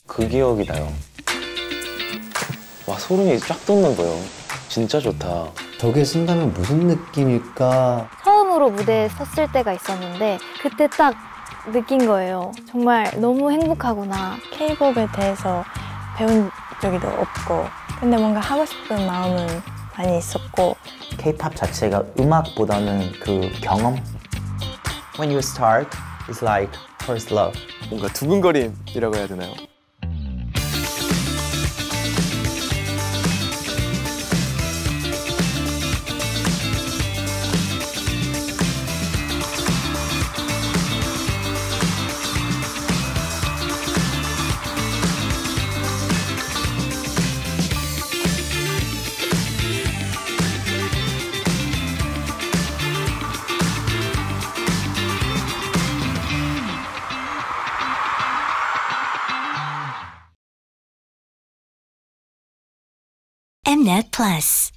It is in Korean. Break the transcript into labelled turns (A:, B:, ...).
A: 그 기억이 나요. 와, 소름이 쫙 돋는 거예요. 진짜 좋다.
B: 저게 쓴다면 무슨 느낌일까?
C: 처음으로 무대에 섰을 때가 있었는데 그때 딱 느낀 거예요. 정말 너무 행복하구나.
D: K-팝에 대해서 배운 적도 없고 근데 뭔가 하고 싶은 마음은 많이 있었고
E: K-팝 자체가 음악보다는 그 경험? When you start, it's like first love.
F: 뭔가 두근거림이라고 해야 되나요?
G: Mnet Plus.